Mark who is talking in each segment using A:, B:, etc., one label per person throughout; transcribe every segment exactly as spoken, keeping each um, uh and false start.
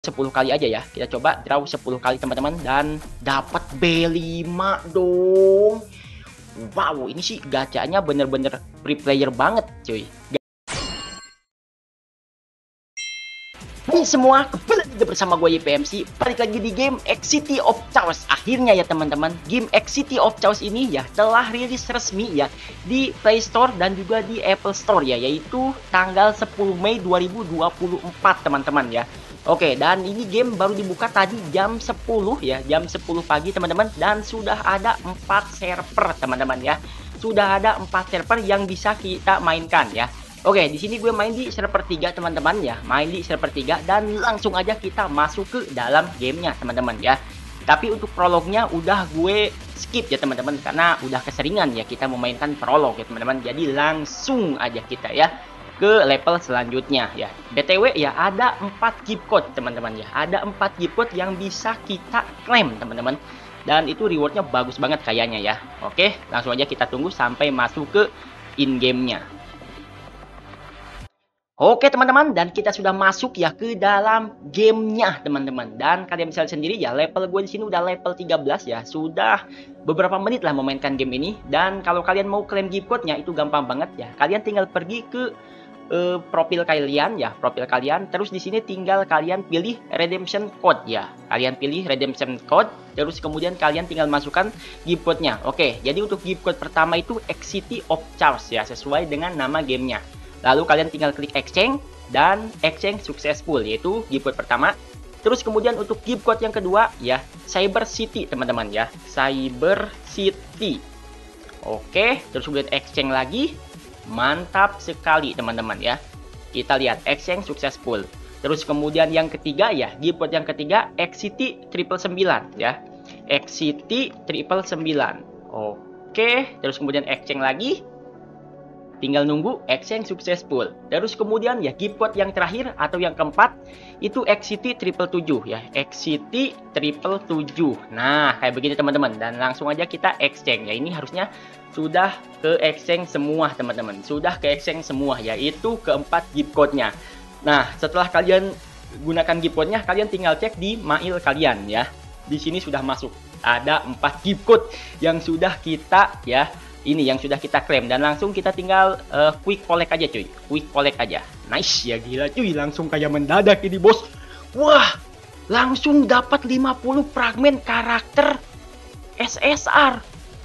A: sepuluh kali aja ya. Kita coba draw sepuluh kali teman-teman dan dapat B lima dong. Wow, ini sih gacanya bener-bener free player banget, cuy. Hai semua, kembali lagi bersama gue Y P M C. Balik lagi di game X City of Chaos. Akhirnya ya teman-teman, game X City of Chaos ini ya telah rilis resmi ya di Play Store dan juga di Apple Store ya, yaitu tanggal sepuluh Mei dua ribu dua puluh empat teman-teman ya. Oke, dan ini game baru dibuka tadi jam sepuluh ya, jam sepuluh pagi teman-teman, dan sudah ada empat server teman-teman ya. Sudah ada empat server yang bisa kita mainkan ya. Oke, di sini gue main di server tiga teman-teman ya, main di server tiga dan langsung aja kita masuk ke dalam gamenya teman-teman ya. Tapi untuk prolognya udah gue skip ya teman-teman, karena udah keseringan ya kita memainkan prolog ya teman-teman. Jadi langsung aja kita ya ke level selanjutnya ya. B T W ya, ada empat gift code teman-teman ya, ada empat gift code yang bisa kita klaim teman-teman. Dan itu rewardnya bagus banget kayaknya ya. Oke, langsung aja kita tunggu sampai masuk ke in game-nya. Oke teman-teman, dan kita sudah masuk ya ke dalam gamenya teman-teman. Dan kalian bisa lihat sendiri ya, level gue di sini udah level tiga belas ya. Sudah beberapa menit lah memainkan game ini. Dan kalau kalian mau klaim gift code-nya itu gampang banget ya. Kalian tinggal pergi ke uh, profil kalian ya, profil kalian. Terus di sini tinggal kalian pilih redemption code ya. Kalian pilih redemption code, terus kemudian kalian tinggal masukkan gift code-nya. Oke, jadi untuk gift code pertama itu X City of Chaos ya, sesuai dengan nama gamenya. Lalu kalian tinggal klik exchange dan exchange successful, yaitu gift code pertama. Terus kemudian untuk gift code yang kedua ya, Cyber City teman-teman ya, Cyber City. Oke, terus kemudian exchange lagi. Mantap sekali teman-teman ya. Kita lihat exchange successful. Terus kemudian yang ketiga ya, gift code yang ketiga X City triple sembilan ya. X City triple sembilan. Oke, terus kemudian exchange lagi. Tinggal nunggu exchange successful. Terus kemudian ya gift code yang terakhir atau yang keempat itu X City triple tujuh ya, X City triple tujuh. Nah kayak begini teman-teman, dan langsung aja kita exchange ya. Ini harusnya sudah ke exchange semua teman-teman, sudah ke exchange semua ya, itu keempat gift code-nya. Nah setelah kalian gunakan gift code-nya, kalian tinggal cek di mail kalian ya. Di sini sudah masuk ada empat gift code yang sudah kita ya, ini yang sudah kita klaim, dan langsung kita tinggal uh, quick collect aja cuy, quick collect aja. Nice ya, gila cuy, langsung kayak mendadak ini bos. Wah, langsung dapat lima puluh fragmen karakter S S R.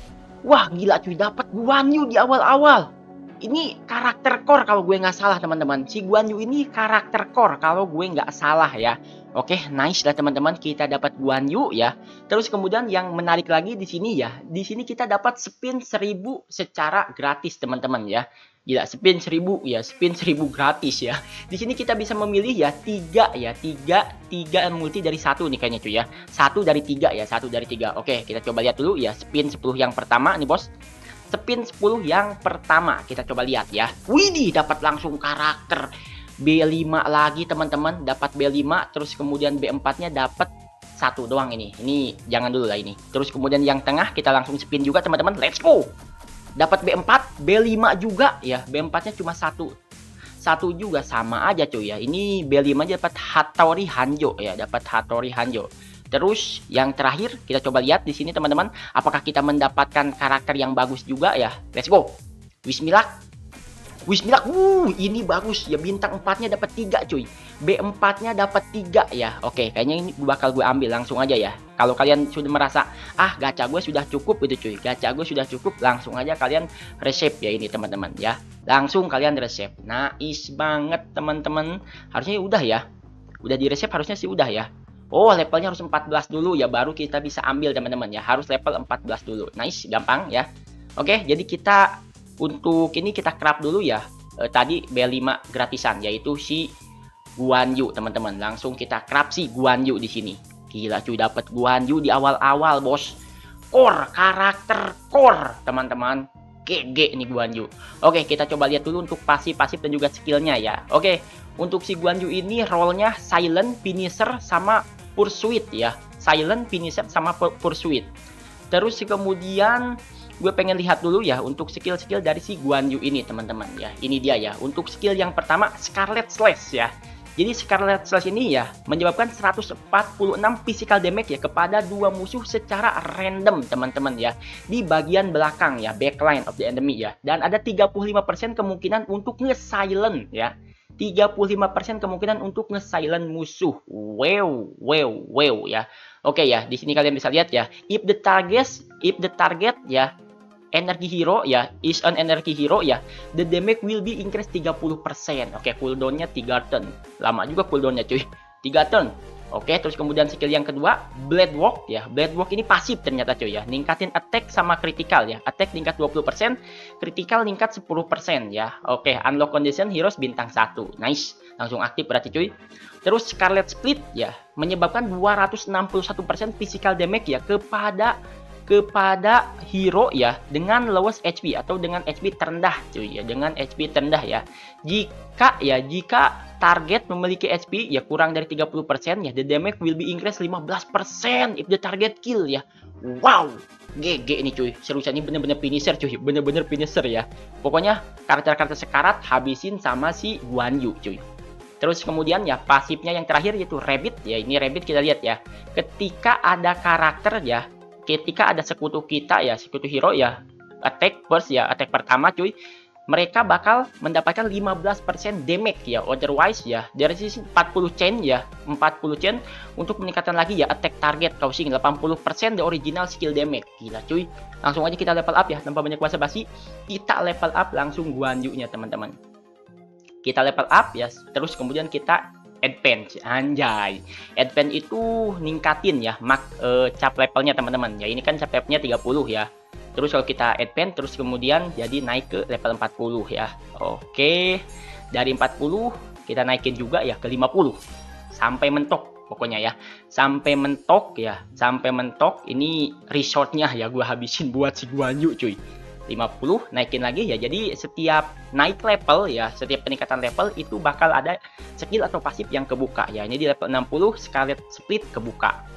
A: Wah gila cuy, dapat Guan Yu di awal-awal. Ini karakter core kalau gue nggak salah teman-teman. Si Guan Yu ini karakter core kalau gue nggak salah ya. Oke, nice lah teman-teman, kita dapat Guan Yu ya. Terus kemudian yang menarik lagi di sini ya, di sini kita dapat spin seribu secara gratis teman-teman ya. Gila, spin seribu ya, spin seribu gratis ya. Di sini kita bisa memilih ya tiga ya, tiga, tiga multi dari satu nih kayaknya cuy ya. Satu dari tiga ya, satu dari tiga. Oke, kita coba lihat dulu ya, spin sepuluh yang pertama nih bos. Spin sepuluh yang pertama, kita coba lihat ya. Widih, dapat langsung karakter B lima lagi teman-teman, dapat B lima, terus kemudian B empat-nya dapat satu doang ini. Ini jangan dulu lah ini. Terus kemudian yang tengah kita langsung spin juga teman-teman. Let's go. Dapat B empat, B lima juga ya. B empat-nya cuma satu. Satu juga sama aja cuy ya. Ini B lima aja dapat Hattori Hanjo ya, dapat Hattori Hanjo. Terus yang terakhir kita coba lihat di sini teman-teman, apakah kita mendapatkan karakter yang bagus juga ya. Let's go. Bismillah. Bismillah, uh, ini bagus ya, bintang empatnya dapat tiga cuy, B empat-nya dapat tiga ya. Oke, kayaknya ini bakal gue ambil langsung aja ya. Kalau kalian sudah merasa, ah gacha gue sudah cukup gitu cuy, gacha gue sudah cukup, langsung aja kalian resep ya ini teman-teman ya. Langsung kalian resep, nice banget teman-teman. Harusnya udah ya, udah di resep harusnya sih udah ya. Oh levelnya harus empat belas dulu ya, baru kita bisa ambil teman-teman ya, harus level empat belas dulu. Nice, gampang ya. Oke, jadi kita untuk ini kita craft dulu ya, e, tadi B lima gratisan yaitu si Guan Yu teman-teman. Langsung kita craft si Guan Yu di sini. Gila cuy, dapat Guan Yu di awal-awal bos. Core, karakter core teman-teman. G G nih Guan Yu. Oke, kita coba lihat dulu untuk pasif-pasif dan juga skillnya ya. Oke, untuk si Guan Yu ini role-nya silent, finisher sama pursuit ya. Silent, finisher sama pursuit. Terus kemudian gue pengen lihat dulu ya untuk skill-skill dari si Guan Yu ini teman-teman ya. Ini dia ya, untuk skill yang pertama Scarlet Slash ya. Jadi Scarlet Slash ini ya menyebabkan seratus empat puluh enam physical damage ya kepada dua musuh secara random teman-teman ya. Di bagian belakang ya, backline of the enemy ya. Dan ada tiga puluh lima persen kemungkinan untuk nge-silent ya. tiga puluh lima persen kemungkinan untuk nge-silent musuh. Wow, wow, wow ya. Oke ya, di sini kalian bisa lihat ya. If the target, if the target ya energi hero ya, is an energy hero ya, the damage will be increased tiga puluh persen. Oke, cooldownnya tiga turn. Lama juga cooldownnya cuy. tiga turn. Oke, terus kemudian skill yang kedua, Blade Walk ya. Blade Walk ini pasif ternyata cuy ya. Ningkatin attack sama critical ya. Attack tingkat dua puluh persen, critical tingkat sepuluh persen ya. Oke, unlock condition heroes bintang satu. Nice. Langsung aktif berarti cuy. Terus Scarlet Split ya, menyebabkan dua ratus enam puluh satu persen physical damage ya kepada kepada hero ya dengan lowest H P atau dengan H P terendah cuy ya, dengan H P terendah ya. Jika ya jika target memiliki H P ya kurang dari tiga puluh persen ya, the damage will be increased lima belas persen if the target kill ya. Wow, G G ini cuy, seriusan ini bener-bener finisher cuy, bener-bener finisher ya. Pokoknya karakter-karakter sekarat habisin sama si Guan Yu cuy. Terus kemudian ya pasifnya yang terakhir yaitu Rabbit ya. Ini Rabbit kita lihat ya, ketika ada karakter ya, ketika ada sekutu kita ya, sekutu hero ya, attack first ya, attack pertama cuy, mereka bakal mendapatkan lima belas persen damage ya. Otherwise ya, dari sisi empat puluh chain ya, empat puluh chain untuk meningkatkan lagi ya attack target causing delapan puluh persen the original skill damage. Gila cuy. Langsung aja kita level up ya, tanpa banyak basa-basi. Kita level up langsung Guan Yu-nya teman-teman. Kita level up ya, terus kemudian kita advance, anjay. Advance itu ningkatin ya mak e, cap levelnya teman-teman. Ya ini kan cap levelnya tiga puluh ya. Terus kalau kita advance terus kemudian jadi naik ke level empat puluh ya. Oke. Dari empat puluh kita naikin juga ya ke lima puluh. Sampai mentok pokoknya ya. Sampai mentok ya, sampai mentok. Ini resortnya ya gua habisin buat si Guan Yu cuy. lima puluh naikin lagi ya. Jadi setiap naik level ya, setiap peningkatan level itu bakal ada skill atau pasif yang kebuka ya. Ini di level enam puluh Scarlet Split kebuka.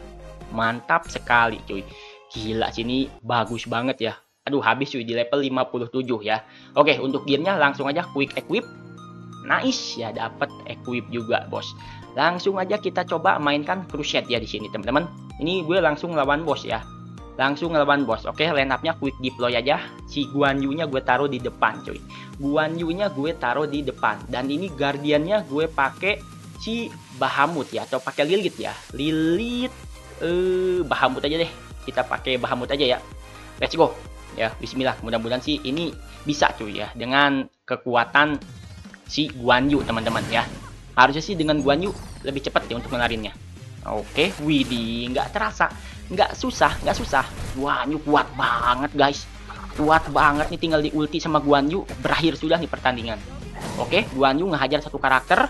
A: Mantap sekali cuy. Gila sini bagus banget ya. Aduh habis cuy di level lima puluh tujuh ya. Oke, untuk gearnya langsung aja quick equip. Nice ya, dapat equip juga bos. Langsung aja kita coba mainkan Crusade ya di sini teman-teman. Ini gue langsung lawan bos ya. Langsung ngelawan bos. Oke, line up-nya quick deploy aja. Si Guan Yu-nya gue taruh di depan, cuy. Guan Yu-nya gue taruh di depan. Dan ini Guardian-nya gue pakai si Bahamut ya, atau pakai Lilith ya. Lilith eh Bahamut aja deh. Kita pakai Bahamut aja ya. Let's go. Ya, bismillah. Mudah-mudahan sih ini bisa cuy ya dengan kekuatan si Guan Yu, teman-teman ya. Harusnya sih dengan Guan Yu lebih cepat ya untuk ngelarinnya. Oke, widih, nggak terasa, nggak susah, nggak susah. Guan Yu kuat banget guys, kuat banget nih, tinggal di ulti sama Guan Yu, berakhir sudah nih pertandingan. Oke, Guan Yu ngehajar satu karakter,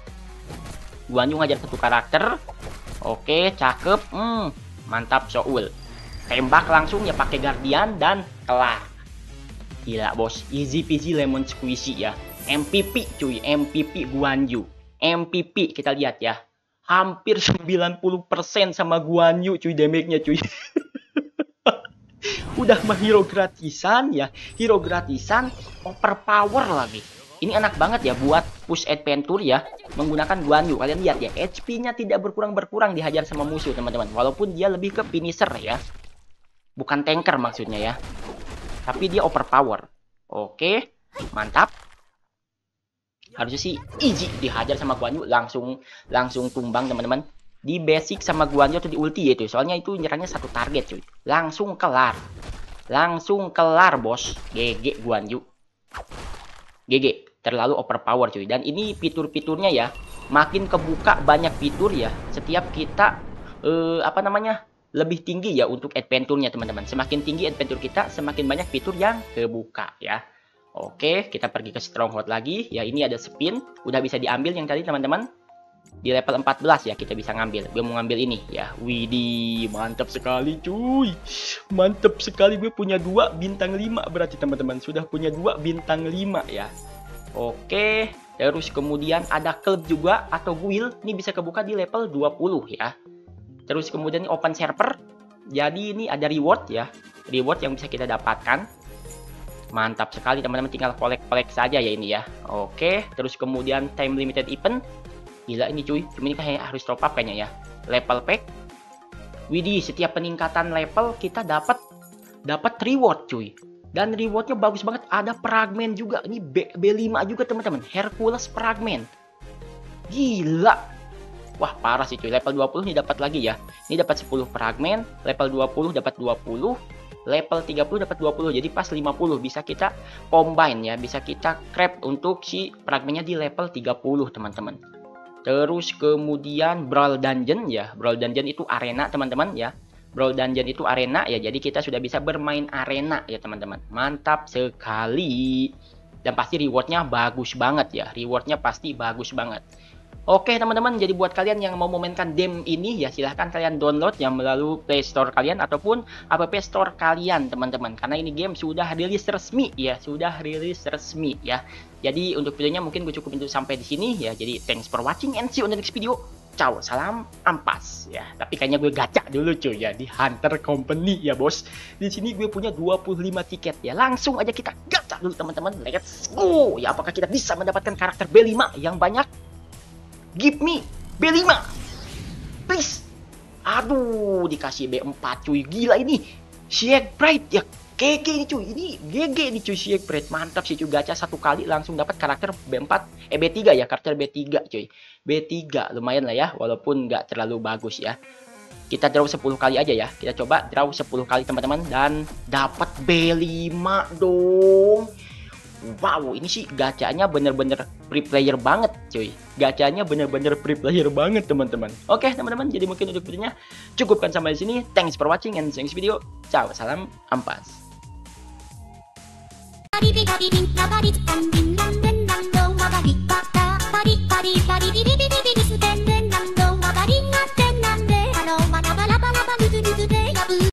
A: Guan Yu ngehajar satu karakter. Oke, cakep, hmm, mantap Soul. Tembak langsung ya pakai Guardian dan kelar. Gila bos, easy peasy lemon squeezy ya. M V P cuy, M V P Guan Yu, M V P kita lihat ya. Hampir sembilan puluh persen sama Guan Yu cuy damage-nya cuy. Udah mah hero gratisan ya, hero gratisan overpower lagi. Ini enak banget ya buat push adventure ya, menggunakan Guan Yu. Kalian lihat ya, H P-nya tidak berkurang-berkurang dihajar sama musuh teman-teman. Walaupun dia lebih ke finisher ya, bukan tanker maksudnya ya, tapi dia overpower. Oke, mantap. Harusnya sih easy dihajar sama Guan Yu, langsung langsung tumbang teman-teman. Di basic sama Guan Yu atau di ulti ya itu, soalnya itu nyerangnya satu target cuy. Langsung kelar, langsung kelar bos. G G Guan Yu, G G, terlalu overpower cuy. Dan ini fitur-fiturnya ya, makin kebuka banyak fitur ya. Setiap kita eh, apa namanya lebih tinggi ya untuk adventure-nya teman-teman. Semakin tinggi adventure kita, semakin banyak fitur yang kebuka ya. Oke, kita pergi ke Stronghold lagi. Ya, ini ada spin. Udah bisa diambil yang tadi, teman-teman. Di level empat belas ya, kita bisa ngambil. Gue mau ngambil ini ya. Widih, mantap sekali cuy. Mantap sekali, gue punya dua bintang lima berarti, teman-teman. Sudah punya dua bintang lima ya. Oke, terus kemudian ada klub juga atau guild. Ini bisa kebuka di level dua puluh ya. Terus kemudian ini open server. Jadi ini ada reward ya. Reward yang bisa kita dapatkan. Mantap sekali teman-teman, tinggal collect-collect saja ya ini ya. Oke, terus kemudian time limited event. Gila ini cuy, cuma ini kayak harus top up kayaknya ya. Level pack. Widih, setiap peningkatan level kita dapat dapat reward cuy. Dan rewardnya bagus banget, ada fragmen juga. Ini B, B5 juga teman-teman, Hercules fragmen. Gila. Wah, parah sih cuy. Level dua puluh ini dapat lagi ya. Ini dapat sepuluh fragmen, level dua puluh dapat dua puluh, level tiga puluh dapat dua puluh. Jadi pas lima puluh bisa kita combine ya, bisa kita craft untuk si fragmennya di level tiga puluh, teman-teman. Terus kemudian Brawl Dungeon ya. Brawl Dungeon itu arena teman-teman ya. Brawl Dungeon itu arena ya. Jadi kita sudah bisa bermain arena ya teman-teman. Mantap sekali. Dan pasti rewardnya bagus banget ya. Rewardnya pasti bagus banget. Oke teman-teman, jadi buat kalian yang mau memainkan game ini ya silahkan kalian download yang melalui Play Store kalian ataupun App Store kalian teman-teman. Karena ini game sudah rilis resmi ya, sudah rilis resmi ya. Jadi untuk videonya mungkin gue cukup untuk sampai di sini ya. Jadi thanks for watching and see you on the next video. Ciao, salam ampas ya. Tapi kayaknya gue gacha dulu cuy ya di Hunter Company ya bos. Di sini gue punya dua puluh lima tiket ya. Langsung aja kita gacha dulu teman-teman. Let's go. Ya apakah kita bisa mendapatkan karakter B lima yang banyak? Give me B lima. Please. Aduh, dikasih B empat cuy. Gila ini. Shake Bright ya. G G nih cuy. Ini G G nih cuy, Shake Bright. Mantap sih cuy, gacha satu kali langsung dapat karakter B empat. Eh B tiga ya, karakter B tiga cuy. B tiga lumayan lah ya, walaupun nggak terlalu bagus ya. Kita draw sepuluh kali aja ya. Kita coba draw sepuluh kali teman-teman dan dapat B lima dong. Wow, ini sih gacanya bener-bener free player banget cuy. Gacanya bener-bener free player banget teman-teman. Oke teman-teman, jadi mungkin untuk videonya cukupkan sampai di sini. Thanks for watching and see you next video. Ciao, salam ampas.
B: Bari bari bari bari bari bari bari bari bari bari bari bari bari